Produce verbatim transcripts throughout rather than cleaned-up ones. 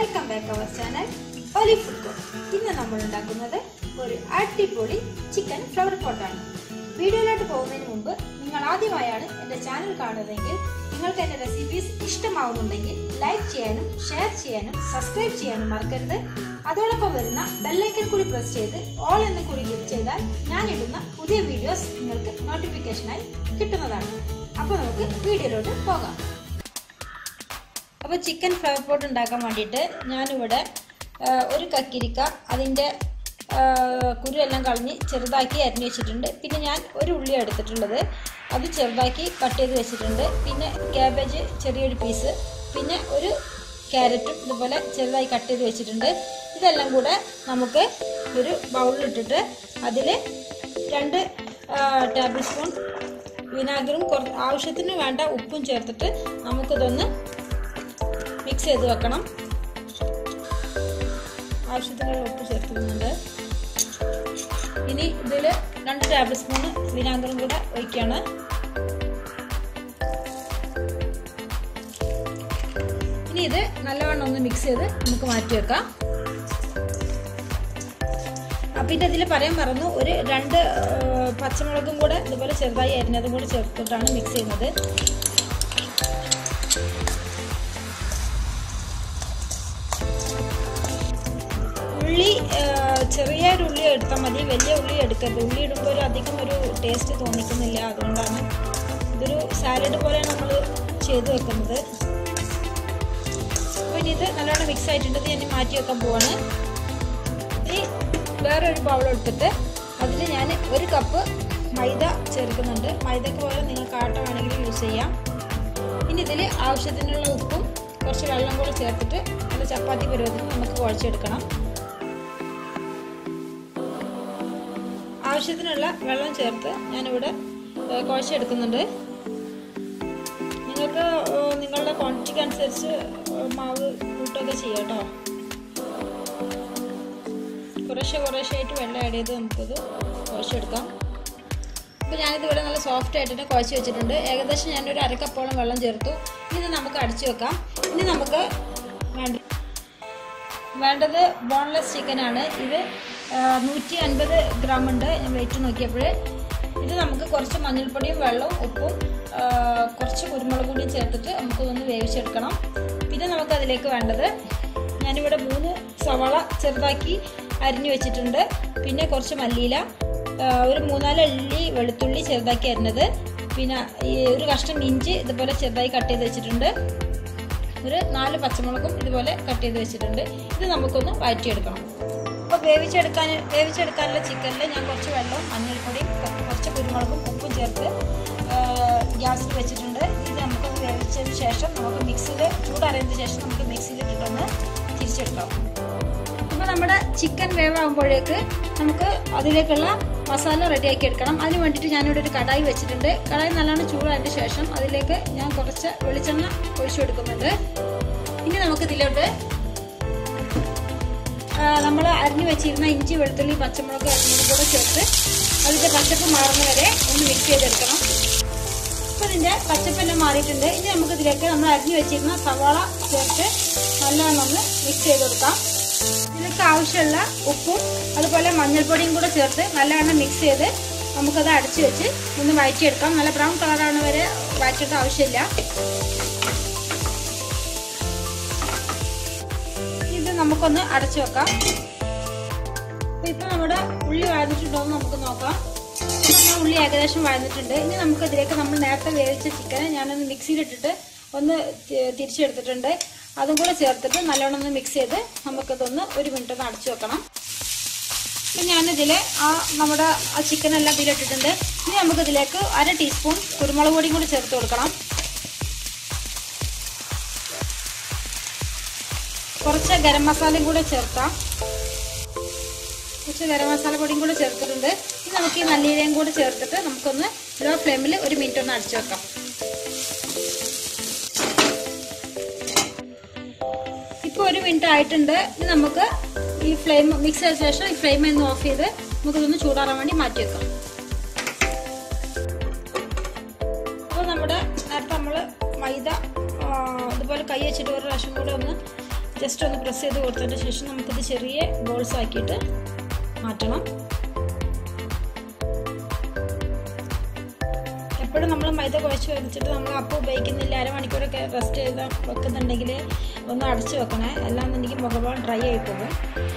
Welcome back our channel Oli food court. ഇന്ന് നമ്മൾ ഉണ്ടാക്കുന്നത് ഒരു അടിപൊളി ചിക്കൻ ഫ്ലവർ പോട്ടാണ്. വീഡിയോയിലോട്ട് പോകുന്നതിന് മുമ്പ് നിങ്ങൾ ആദ്യമായാണ് എൻ്റെ ചാനൽ കാണുന്നതെങ്കിൽ നിങ്ങൾക്ക് എൻ്റെ റെസിപ്പീസ് ഇഷ്ടമാവുന്നുണ്ടെങ്കിൽ ലൈക്ക് ചെയ്യാനും ഷെയർ ചെയ്യാനും സബ്സ്ക്രൈബ് ചെയ്യാനും മറക്കരുത്. അതോടൊപ്പം വരുന്ന ബെല്ലൈക്കൺ കൂടി പ്രസ് ചെയ്ത് ഓൾ എന്ന് കൂടി ക്ലിക്ക് ചെയ്താൽ ഞാനിടുന്ന പുതിയ വീഡിയോസ് നിങ്ങൾക്ക് നോട്ടിഫിക്കേഷനായി കിട്ടുന്നതാണ്. അപ്പോൾ നമുക്ക് വീഡിയോയിലോട്ട് പോകാം. അപ്പോൾ ചിക്കൻ ഫ്ലവർ പോട്ട് ഉണ്ടാക്കാൻ വേണ്ടിയിട്ട് ഞാനിവിടെ ഒരു കക്കിരിക്ക അതിൻ്റെ കുരുവെല്ലാം കളഞ്ഞ് ചെറുതാക്കി അരിഞ്ഞ് വെച്ചിട്ടുണ്ട്. പിന്നെ ഞാൻ ഒരു ഉള്ളി എടുത്തിട്ടുള്ളത്, അത് ചെറുതാക്കി കട്ട് ചെയ്ത് വെച്ചിട്ടുണ്ട്. പിന്നെ ക്യാബേജ് ചെറിയൊരു പീസ്, പിന്നെ ഒരു ക്യാരറ്റും ഇതുപോലെ ചെറുതായി കട്ട് ചെയ്ത് വെച്ചിട്ടുണ്ട്. ഇതെല്ലാം കൂടെ നമുക്ക് ഒരു ബൗളിലിട്ടിട്ട് അതിൽ രണ്ട് ടേബിൾ സ്പൂൺ വിനാഗിറും കുറച്ച് ആവശ്യത്തിന് വേണ്ട ഉപ്പും ചേർത്തിട്ട് നമുക്കിതൊന്ന് മിക്സ് ചെയ്ത് വെക്കണം. ആവശ്യത്തിന് ഉപ്പ് ചേർക്കുന്നുണ്ട്. ഇനി ഇതിൽ രണ്ട് ടേബിൾ സ്പൂൺ വിനാഗിറും കൂടെ ഒഴിക്കുകയാണ്. ഇനി ഇത് നല്ലവണ്ണം ഒന്ന് മിക്സ് ചെയ്ത് നമുക്ക് മാറ്റി വെക്കാം. പിന്നെ ഇതിൽ പറയാൻ മറന്നു, ഒരു രണ്ട് പച്ചമുളകും കൂടെ ഇതുപോലെ ചെറുതായി അരിഞ്ഞതും കൂടെ ചേർത്തിട്ടാണ് മിക്സ് ചെയ്യുന്നത്. ഉള്ളി ചെറിയൊരു ഉള്ളി എടുത്താൽ മതി, വലിയ ഉള്ളി എടുക്കരുത്. ഉള്ളി ഇടുമ്പോൾ ഒരു അധികം ഒരു ടേസ്റ്റ് തോന്നിക്കുന്നില്ല, അതുകൊണ്ടാണ്. ഇതൊരു സാലഡ് പോലെയാണ് നമ്മൾ ചെയ്ത് വെക്കുന്നത്. അപ്പോൾ ഇനി ഇത് നല്ലോണം മിക്സ് ആയിട്ടുണ്ട്. ഞാൻ മാറ്റി വെക്കാൻ പോവാണ്. ഇനി വേറൊരു ബൗൾ എടുത്തിട്ട് അതിൽ ഞാൻ ഒരു കപ്പ് മൈദ ചേർക്കുന്നുണ്ട്. മൈദക്ക് പോലെ നിങ്ങൾക്ക് ആട്ട വേണമെങ്കിൽ യൂസ് ചെയ്യാം. ഇനി ഇതിൽ ആവശ്യത്തിനുള്ള ഉപ്പും കുറച്ച് വെള്ളം കൂടെ ചേർത്തിട്ട് നല്ല ചപ്പാത്തി പരുവത്തിന് നമുക്ക് കുഴച്ചെടുക്കണം. ആവശ്യത്തിനുള്ള വെള്ളം ചേർത്ത് ഞാനിവിടെ കുഴച്ചെടുക്കുന്നുണ്ട്. നിങ്ങൾക്ക് നിങ്ങളുടെ ക്വാണ്ടിറ്റിക്ക് അനുസരിച്ച് മാവ് കൂട്ടുകയൊക്കെ ചെയ്യാം കേട്ടോ. കുറേശ്ശെ കുറേശ്ശെ ആയിട്ട് വെള്ളം ആഡ് ചെയ്ത് നമുക്കത് കുഴച്ചെടുക്കാം. അപ്പോൾ ഞാനിതിവിടെ നല്ല സോഫ്റ്റ് ആയിട്ട് കുഴച്ച് വെച്ചിട്ടുണ്ട്. ഏകദേശം ഞാനൊരു അരക്കപ്പോളം വെള്ളം ചേർത്തു. ഇനി നമുക്ക് അടച്ചു വെക്കാം. ഇനി നമുക്ക് വേണ്ട വേണ്ടത് ബോൺലെസ് ചിക്കനാണ്. ഇത് നൂറ്റി അൻപത് ഗ്രാം ഉണ്ട്. ഞാൻ വെയിറ്റ് നോക്കിയപ്പോൾ ഇത് നമുക്ക് കുറച്ച് മഞ്ഞൾപ്പൊടിയും വെള്ളവും ഉപ്പും കുറച്ച് കുരുമുളക് പൊടിയും ചേർത്തിട്ട് നമുക്കൊന്ന് വേവിച്ചെടുക്കണം. പിന്നെ നമുക്കതിലേക്ക് വേണ്ടത്, ഞാനിവിടെ മൂന്ന് സവാള ചെറുതാക്കി അരിഞ്ഞു വെച്ചിട്ടുണ്ട്. പിന്നെ കുറച്ച് മല്ലിയില, ഒരു മൂന്നാല് അല്ലി വെളുത്തുള്ളി ചെറുതാക്കി അരിഞ്ഞത്, പിന്നെ ഒരു കഷ്ണം ഇഞ്ചി ഇതുപോലെ ചെറുതായി കട്ട് ചെയ്ത് വെച്ചിട്ടുണ്ട്. ഒരു നാല് പച്ചമുളകും ഇതുപോലെ കട്ട് ചെയ്ത് വെച്ചിട്ടുണ്ട്. ഇത് നമുക്കൊന്ന് വഴറ്റിയെടുക്കണം. അപ്പോൾ വേവിച്ചെടുക്കാൻ വേവിച്ചെടുക്കാനുള്ള ചിക്കനിൽ ഞാൻ കുറച്ച് വെള്ളവും മഞ്ഞൾപ്പൊടിയും കുറച്ച് കുരുമുളകും ഉപ്പും ചേർത്ത് ഗ്യാസിൽ വെച്ചിട്ടുണ്ട്. ഇത് നമുക്കൊന്ന് വേവിച്ചതിന് ശേഷം നമുക്ക് മിക്സിയിൽ ചൂടറിയതിന് ശേഷം നമുക്ക് മിക്സിയിലിട്ടിട്ടൊന്ന് തിരിച്ചെടുക്കാം. അപ്പോൾ നമ്മുടെ ചിക്കൻ വേവാകുമ്പോഴേക്ക് നമുക്ക് അതിലേക്കുള്ള മസാല റെഡിയാക്കി എടുക്കണം. അതിന് വേണ്ടിയിട്ട് ഞാനിവിടെ ഒരു കടായി വെച്ചിട്ടുണ്ട്. കടായി നല്ലോണം ചൂടായതിന് ശേഷം അതിലേക്ക് ഞാൻ കുറച്ച് വെളിച്ചെണ്ണ ഒഴിച്ചു കൊടുക്കുന്നുണ്ട്. ഇനി നമുക്കിതിലോട്ട് നമ്മൾ അരിഞ്ഞു വെച്ചിരുന്ന ഇഞ്ചി വെളുത്തുള്ളി പച്ചമുളക് അരിഞ്ഞതും കൂടെ ചേർത്ത് അതിൻ്റെ പച്ചപ്പ് മാറുന്ന വരെ ഒന്ന് മിക്സ് ചെയ്തെടുക്കണം. അപ്പോൾ ഇതിൻ്റെ പച്ചപ്പെല്ലാം മാറിയിട്ടുണ്ട്. ഇനി നമുക്കിതിലേക്ക് നമ്മൾ അരിഞ്ഞു വെച്ചിരുന്ന സവാള ചേർത്ത് നല്ലോണം ഒന്ന് മിക്സ് ചെയ്ത് കൊടുക്കാം. ഇതിലേക്ക് ആവശ്യമുള്ള ഉപ്പും അതുപോലെ മഞ്ഞൾപ്പൊടിയും കൂടെ ചേർത്ത് നല്ലവണ്ണം മിക്സ് ചെയ്ത് നമുക്കത് അടച്ചു വെച്ച് ഒന്ന് വഴറ്റിയെടുക്കാം. നല്ല ബ്രൗൺ കളറാണ് വരെ വഴറ്റേണ്ട ആവശ്യമില്ല. ഇത് നമുക്കൊന്ന് അടച്ചു വെക്കാം. ഇപ്പം നമ്മുടെ ഉള്ളി വഴന്നിട്ടുണ്ടോ എന്ന് നമുക്ക് നോക്കാം. നമ്മുടെ ഉള്ളി ഏകദേശം വഴന്നിട്ടുണ്ട്. ഇനി നമുക്കതിലേക്ക് നമ്മൾ നേരത്തെ വേവിച്ച ചിക്കനെ ഞാനൊന്ന് മിക്സിയിലിട്ടിട്ട് ഒന്ന് തിരിച്ചെടുത്തിട്ടുണ്ട്. അതും കൂടെ ചേർത്തിട്ട് നല്ലോണം ഒന്ന് മിക്സ് ചെയ്ത് നമുക്കതൊന്ന് ഒരു മിനിറ്റ് ഒന്ന് അടച്ചു വെക്കണം. അപ്പം ഞാനിതിൽ ആ നമ്മുടെ ആ ചിക്കനെല്ലാം ഇതിലിട്ടിട്ടുണ്ട്. ഇനി നമുക്കിതിലേക്ക് അര ടീസ്പൂൺ കുരുമുളക് പൊടിയും കൂടി ചേർത്ത് കൊടുക്കണം. കുറച്ച് ഗരം മസാലയും കൂടെ ചേർക്കാം. കുറച്ച് ഗരം മസാല പൊടിയും കൂടെ ചേർത്തിട്ടുണ്ട്. ഇനി നമുക്ക് ഈ മല്ലിയിലയും കൂടെ ചേർത്തിട്ട് നമുക്കൊന്ന് ലോ ഫ്ലെയിമിൽ ഒരു മിനിറ്റ് ഒന്ന് അടച്ചു വെക്കാം. ഇപ്പോൾ ഒരു മിനിറ്റ് ആയിട്ടുണ്ട്. ഇനി നമുക്ക് ഈ ഫ്ലെയിം മിക്സ് ചെയ്ത ശേഷം ഈ ഫ്ലെയിം ഒന്ന് ഓഫ് ചെയ്ത് നമുക്കിതൊന്ന് ചൂടാറാൻ വേണ്ടി മാറ്റി വെക്കാം. അപ്പോൾ നമ്മുടെ നേരത്തെ നമ്മൾ മൈദ അതുപോലെ കൈ വെച്ചിട്ട് ഒരു പ്രാവശ്യം കൂടെ ഒന്ന് ജസ്റ്റ് ഒന്ന് പ്രസ് ചെയ്ത് കൊടുത്തതിന് ശേഷം നമുക്കിത് ചെറിയ ബോൾസ് ആക്കിയിട്ട് മാറ്റണം. എപ്പോഴും നമ്മൾ മൈദ കുഴച്ച് വെച്ചിട്ട് നമ്മൾ അപ്പം ഉപയോഗിക്കുന്നില്ല, അരമണിക്കൂറൊക്കെ റെസ്റ്റ് ചെയ്ത് വെക്കുന്നുണ്ടെങ്കിൽ ഒന്ന് അടച്ചു വെക്കണേ, അല്ലാന്നുണ്ടെങ്കിൽ മുഖഭാഗം ഡ്രൈ ആയി പോകും.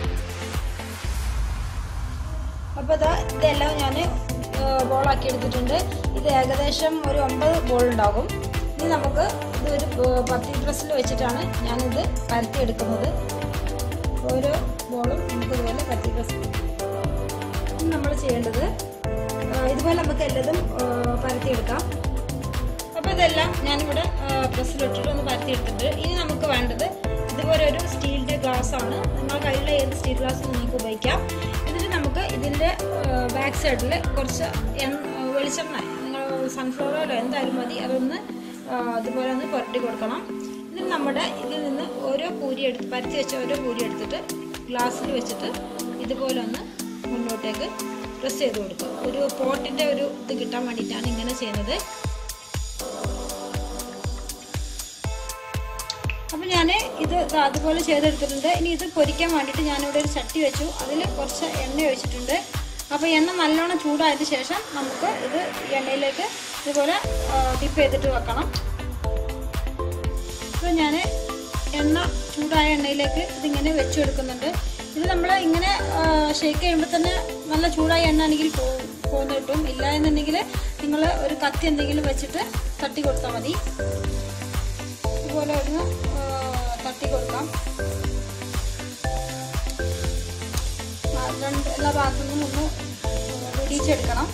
അപ്പോൾ ഇതാ ഇതെല്ലാം ഞാൻ ബോളാക്കി എടുത്തിട്ടുണ്ട്. ഇത് ഏകദേശം ഒരു ഒമ്പത് ബോൾ ഉണ്ടാകും. ഇനി നമുക്ക് ഇതൊരു പത്തി പ്രസ്സിൽ വെച്ചിട്ടാണ് ഞാനിത് പരത്തി എടുക്കുന്നത്. ഓരോ ബോളും നമുക്ക് ഇതുപോലെ പത്തി പ്രസ് നമ്മൾ ചെയ്യേണ്ടത്. ഇതുപോലെ നമുക്ക് എല്ലതും പരത്തിയെടുക്കാം. അപ്പോൾ ഇതെല്ലാം ഞാനിവിടെ പ്രസ്സിലിട്ടിട്ട് ഒന്ന് പരത്തിയെടുത്തിട്ട് ഇനി നമുക്ക് വേണ്ടത് ഇതുപോലെ ഒരു സ്റ്റീലിൻ്റെ ഗ്ലാസ് ആണ്. നിങ്ങളുടെ കയ്യിലുള്ള ഏത് സ്റ്റീൽ ഗ്ലാസ് നിങ്ങൾക്ക് ഉപയോഗിക്കാം. എന്നിട്ട് നമുക്ക് ഇതിൻ്റെ ബാക്ക് സൈഡിൽ കുറച്ച് എണ്ണ വെളിച്ചെണ്ണ, നിങ്ങൾ സൺഫ്ലവർ ഓയിലോ എന്തായാലും മതി, അതൊന്ന് അതുപോലെ ഒന്ന് പുരട്ടി കൊടുക്കണം. എന്നിട്ട് നമ്മുടെ ഇതിൽ നിന്ന് ഓരോ പൂരി എടുത്ത് പരത്തി വെച്ച ഓരോ പൂരി എടുത്തിട്ട് ഗ്ലാസ്സിൽ വെച്ചിട്ട് ഇതുപോലെ ഒന്ന് മുന്നോട്ടേക്ക് പ്രസ് ചെയ്ത് കൊടുക്കുക. ഒരു പോട്ടിൻ്റെ ഒരു ഇത് കിട്ടാൻ വേണ്ടിയിട്ടാണ് ഇങ്ങനെ ചെയ്യുന്നത്. അപ്പോൾ ഞാൻ ഇത് അതുപോലെ ചെയ്തെടുത്തിട്ടുണ്ട്. ഇനി ഇത് പൊരിക്കാൻ വേണ്ടിയിട്ട് ഞാനിവിടെ ഒരു ചട്ടി വെച്ചു, അതിൽ കുറച്ച് എണ്ണ ഒഴിച്ചിട്ടുണ്ട്. അപ്പോൾ എണ്ണ നല്ലോണം ചൂടായതിന് ശേഷം നമുക്ക് ഇത് എണ്ണയിലേക്ക് ഇതുപോലെ ഡിപ്പ് ചെയ്തിട്ട് വെക്കണം. അപ്പോൾ ഞാൻ എണ്ണ ചൂടായ എണ്ണയിലേക്ക് ഇതിങ്ങനെ വെച്ച് കൊടുക്കുന്നുണ്ട്. ഇത് നമ്മൾ ഇങ്ങനെ ഷേക്ക് ചെയ്യുമ്പോൾ തന്നെ നല്ല ചൂടായ എണ്ണ ആണെങ്കിൽ പോന്ന് കിട്ടും. ഇല്ല എന്നുണ്ടെങ്കിൽ നിങ്ങൾ ഒരു കത്തി എന്തെങ്കിലും വെച്ചിട്ട് തട്ടി കൊടുത്താൽ മതി. ഇതുപോലെ ഒന്ന് തട്ടി കൊടുക്കാം. രണ്ട് എല്ലാ ഭാഗത്തു നിന്നും ഒന്ന് ഇടിച്ചെടുക്കണം.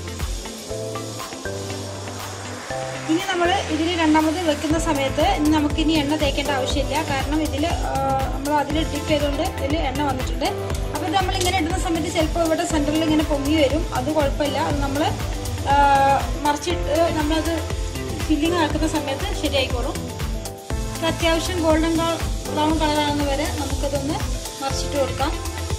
ഇനി നമ്മൾ ഇതിൽ രണ്ടാമത് വെക്കുന്ന സമയത്ത് ഇനി നമുക്കിനി എണ്ണ തേക്കേണ്ട ആവശ്യമില്ല. കാരണം ഇതിൽ നമ്മൾ അതിൽ ഡിപ്പ് ചെയ്തുകൊണ്ട് ഇതിൽ എണ്ണ വന്നിട്ടുണ്ട്. അപ്പോൾ ഇത് നമ്മളിങ്ങനെ ഇടുന്ന സമയത്ത് ചിലപ്പോൾ ഇവിടെ സെൻറ്ററിൽ ഇങ്ങനെ പൊങ്ങി വരും. അത് കുഴപ്പമില്ല. അത് നമ്മൾ മറിച്ചിട്ട് നമ്മളത് ഫില്ലിങ് ആക്കുന്ന സമയത്ത് ശരിയായിക്കോളും. ഇത് അത്യാവശ്യം ഗോൾഡൻ ബ്രൗൺ കളറാകുന്ന വരെ നമുക്കതൊന്ന് മറിച്ചിട്ട് കൊടുക്കാം.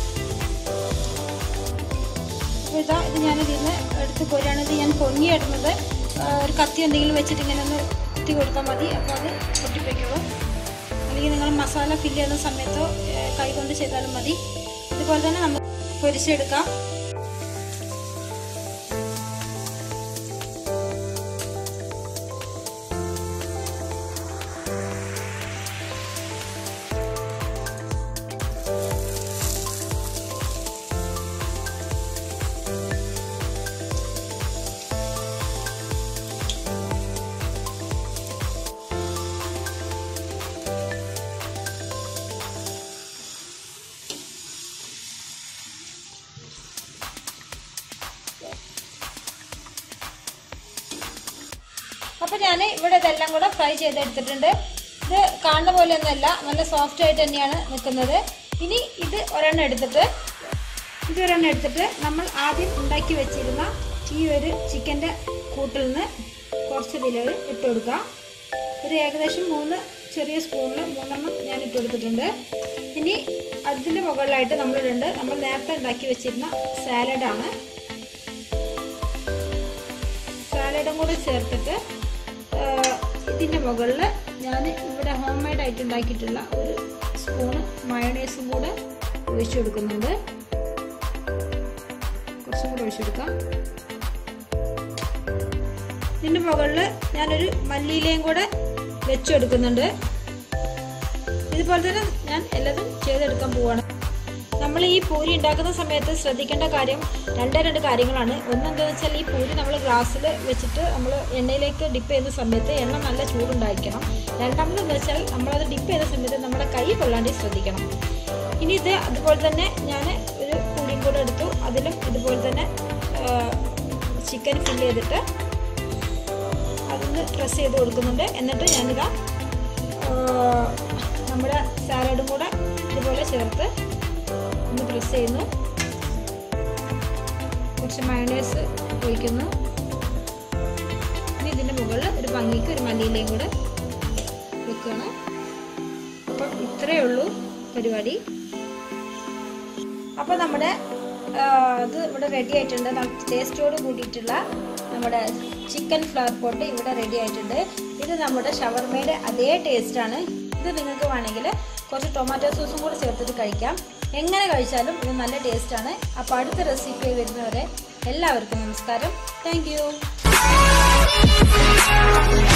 അപ്പോൾ ഇതാ ഇത് ഞാനിതിൽ നിന്ന് എടുത്ത് കോരിയാണ്. ഇത് ഞാൻ പൊങ്ങിയിടുന്നത് ഒരു കത്തി എന്തെങ്കിലും വെച്ചിട്ട് ഇങ്ങനെ ഒന്ന് കുത്തി കൊടുത്താൽ മതി. അപ്പോൾ അത് പൊട്ടിപ്പോയിക്കോളൂ. അല്ലെങ്കിൽ നിങ്ങൾ മസാല ഫില്ല് ചെയ്യുന്ന സമയത്തോ കൈ കൊണ്ട് ചെയ്താലും മതി. ഇതുപോലെ തന്നെ നമുക്ക് പൊരിച്ചെടുക്കാം. അപ്പോൾ ഞാൻ ഇവിടെ ഇതെല്ലാം കൂടെ ഫ്രൈ ചെയ്തെടുത്തിട്ടുണ്ട്. ഇത് കാണുന്ന പോലെയൊന്നുമല്ല, നല്ല സോഫ്റ്റ് ആയിട്ട് തന്നെയാണ് നിൽക്കുന്നത്. ഇനി ഇത് ഒരെണ്ണം എടുത്തിട്ട് ഇത് ഒരെണ്ണം എടുത്തിട്ട് നമ്മൾ ആദ്യം ഉണ്ടാക്കി വെച്ചിരുന്ന ഈ ഒരു ചിക്കൻ്റെ കൂട്ടിൽ നിന്ന് കുറച്ച് ഇതിൽ ഇട്ട് കൊടുക്കുക. ഒരു ഏകദേശം മൂന്ന് ചെറിയ സ്പൂണിൽ മൂന്നെണ്ണം ഞാൻ ഇട്ട് കൊടുത്തിട്ടുണ്ട്. ഇനി അതിൻ്റെ മുകളിലായിട്ട് നമ്മളിടുണ്ട് നമ്മൾ നേരത്തെ ഉണ്ടാക്കി വെച്ചിരുന്ന സാലഡാണ്. സാലഡും കൂടെ ചേർത്തിട്ട് ഇതിൻ്റെ മുകളിൽ ഞാൻ ഇവിടെ ഹോം മെയ്ഡ് ആയിട്ട് ഉണ്ടാക്കിയിട്ടുള്ള ഒരു സ്പൂണ് മയോണൈസും കൂടെ ഒഴിച്ചു കൊടുക്കുന്നുണ്ട്. കുറച്ചും കൂടെ ഒഴിച്ചു കൊടുക്കാം. ഇതിൻ്റെ മുകളിൽ ഞാനൊരു മല്ലിയിലയും കൂടെ വെച്ചു കൊടുക്കുന്നുണ്ട്. ഇതുപോലെ തന്നെ ഞാൻ എല്ലാതും ചെയ്തെടുക്കാൻ പോവാണ്. നമ്മൾ ഈ പൂരി ഉണ്ടാക്കുന്ന സമയത്ത് ശ്രദ്ധിക്കേണ്ട കാര്യം രണ്ടേ രണ്ട് കാര്യങ്ങളാണ്. ഒന്നെന്താണെന്ന് വെച്ചാൽ ഈ പൂരി നമ്മൾ ഗ്ലാസ്സിൽ വെച്ചിട്ട് നമ്മൾ എണ്ണയിലേക്ക് ഡിപ്പ് ചെയ്യുന്ന സമയത്ത് എണ്ണ നല്ല ചൂടുണ്ടായിരിക്കണം. രണ്ടാമതെന്ന് വെച്ചാൽ നമ്മളത് ഡിപ്പ് ചെയ്യുന്ന സമയത്ത് നമ്മുടെ കൈ കൊള്ളാണ്ട് ശ്രദ്ധിക്കണം. ഇനി ഇത് അതുപോലെ തന്നെ ഞാൻ ഒരു പൂരിയും കൂടെ എടുത്തു. അതിലും ഇതുപോലെ തന്നെ ചിക്കൻ ഫില്ല് ചെയ്തിട്ട് അതൊന്ന് പ്രസ് ചെയ്ത് കൊടുക്കുന്നുണ്ട്. എന്നിട്ട് ഞാനിതാ നമ്മുടെ സാലഡും കൂടെ ഇതുപോലെ ചേർത്ത് ഒന്ന് പ്രസ് ചെയ്യുന്നു. കുറച്ച് മയോണൈസ് ഒഴിക്കുന്നു. ഇനി ഇതിൻ്റെ മുകളിൽ ഒരു ഭംഗിക്ക് ഒരു മല്ലിയിലയും കൂടെ വെക്കുകയാണ്. അപ്പം ഇത്രയേ ഉള്ളൂ പരിപാടി. അപ്പോൾ നമ്മുടെ ഇത് ഇവിടെ റെഡി ആയിട്ടുണ്ട്. ടേസ്റ്റോട് കൂടിയിട്ടുള്ള നമ്മുടെ ചിക്കൻ ഫ്ലവർ പോട്ട് ഇവിടെ റെഡി ആയിട്ടുണ്ട്. ഇത് നമ്മുടെ ഷവർമയുടെ അതേ ടേസ്റ്റാണ്. ഇത് നിങ്ങൾക്ക് വേണമെങ്കിൽ കുറച്ച് ടൊമാറ്റോ സോസും കൂടി ചേർത്തിട്ട് കഴിക്കാം. എങ്ങനെ കഴിച്ചാലും ഇത് നല്ല ടേസ്റ്റാണ്. അപ്പോൾ അടുത്ത റെസിപ്പി വരുന്നവരെ എല്ലാവർക്കും നമസ്കാരം. Thank U.